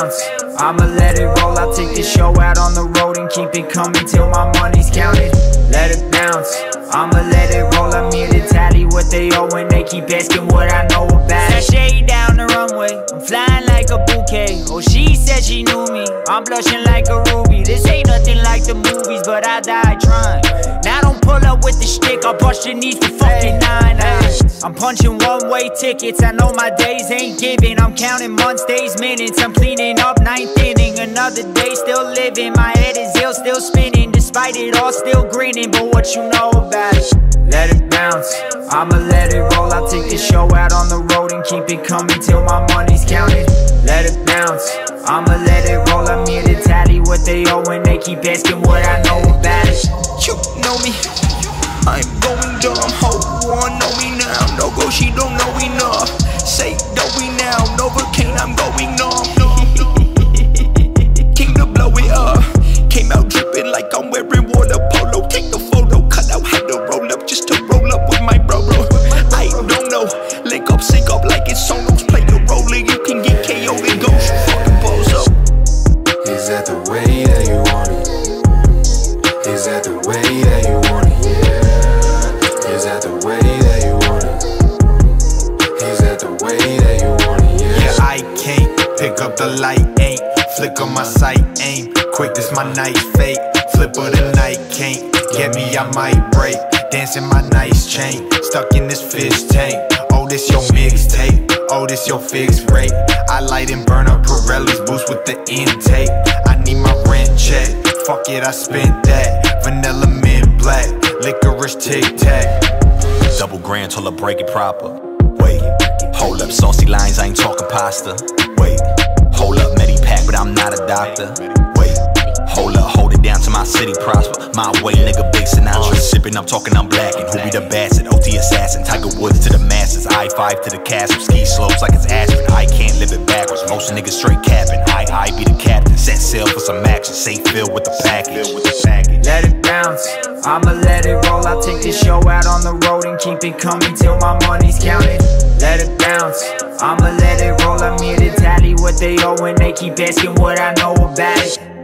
bounce, I'ma let it roll. I'll take the show out on the road and keep it coming till my money's counted. Let it bounce, I'ma let it roll. I'm here to tally what they owe and they keep asking what I know about it. Sashay down the runway, I'm flying like a bouquet. Oh, she said she knew me, I'm blushing like a ruby. This ain't nothing like the movies, but I died trying. Now don't pull up with the stick, I'll bust your knees for fucking 9. I'm punching one-way tickets, I know my days ain't giving. I'm counting months, days, minutes, I'm cleaning up 9th inning. Another day still living, my head is ill, still spinning. Despite it all, still grinning, but what you know about it? Let it bounce, I'ma let it roll. I'll take the show out on the road and keep it coming till my money's counted. Let it bounce, I'ma let it roll. I'm here to tally what they owe and they keep asking what I know about it. You know me, I'm going dumb. Hope one know me now. No go, she don't know enough. Say don't we now, Novocaine, I'm going numb. Came to blow it up, came out dripping like I'm wearing water polo. Take the photo, cut out, had to roll up just to roll up with my bro. I don't know, link up, sync up like it's solos. Play the role and you can get KO'd and go fucking balls up. Is that the way that you want it? Is that the way that you want it? Yeah. Is that the way that you want it? Is that the way that you want it? Yeah, I can't pick up the light, ain't flick on my sight, aim quick, this my night fate. Flip of the night, can't get me, I might break. Dancing my nice chain, stuck in this fish tank. Oh, this your mixtape, oh, this your fixed rate. I light and burn up Pirelli's boost with the intake. I need my rent check, fuck it, I spent that. Vanilla mint black, licorice tic-tac. Double grand till I break it proper. Wait, hold up, saucy lines, I ain't talking pasta. Wait, hold up, Medipack, but I'm not a doctor. Wait, hold up, hold it down till my city prosper. My way, nigga, big Sinatra. Sippin', I'm talking, I'm blackin'. Who be the Bassett, OT assassin. Tiger Woods to the masses, I-5 to the castle. Ski slopes like it's Aspen, I can't live it backwards. Most niggas straight capping, I be the captain. Set sail for some action, safe filled with the package. Let it bounce, I'ma let it roll. I'll take the show out on the road and keep it coming till my money's counted. Let it bounce, I'ma let it roll. I'm here to tally what they owe and they keep asking what I know about it.